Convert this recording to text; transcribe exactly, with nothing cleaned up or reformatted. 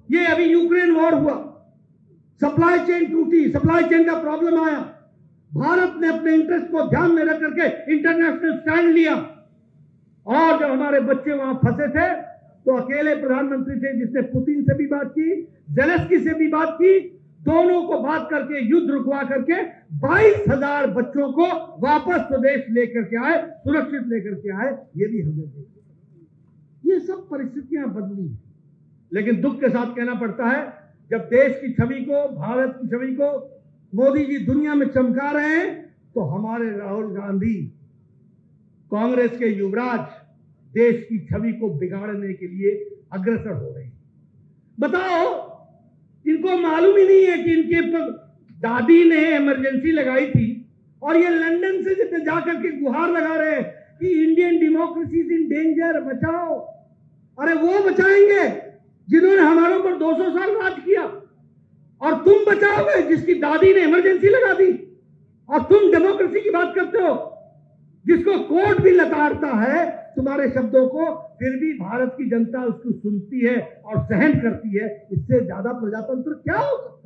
ये अभी Ukraine war हुआ, सप्लाई चेन टूटी, सप्लाई चेन का प्रॉब्लम आया, भारत ने अपने इंटरेस्ट को ध्यान में रख करके इंटरनेशनल स्टैंड लिया। और जब हमारे बच्चे वहां फंसे थे तो अकेले प्रधानमंत्री थे जिसने पुतिन से भी बात की, जेलेंस्की से भी बात की, दोनों को बात करके युद्ध रुकवा करके बाईस हजार बच्चों को वापस स्वदेश लेकर के आए, सुरक्षित लेकर के आए। ये भी हमने देखा। ये सब परिस्थितियां बदली हैं, लेकिन दुख के साथ कहना पड़ता है जब देश की छवि को, भारत की छवि को मोदी जी दुनिया में चमका रहे हैं तो हमारे राहुल गांधी, कांग्रेस के युवराज देश की छवि को बिगाड़ने के लिए अग्रसर हो रहे हैं। बताओ, इनको मालूम ही नहीं है कि इनके दादी ने इमरजेंसी लगाई थी और ये लंदन से जाकर के गुहार लगा रहे हैं कि Indian democracy is in danger, बचाओ। अरे वो बचाएंगे जिन्होंने हमारे ऊपर दो सौ साल राज किया, और तुम बचाओगे जिसकी दादी ने इमरजेंसी लगा दी। और तुम डेमोक्रेसी की बात करते हो, जिसको कोर्ट भी लताड़ता है तुम्हारे शब्दों को, फिर भी भारत की जनता उसको सुनती है और सहन करती है। इससे ज्यादा प्रजातंत्र क्या हो सकता है?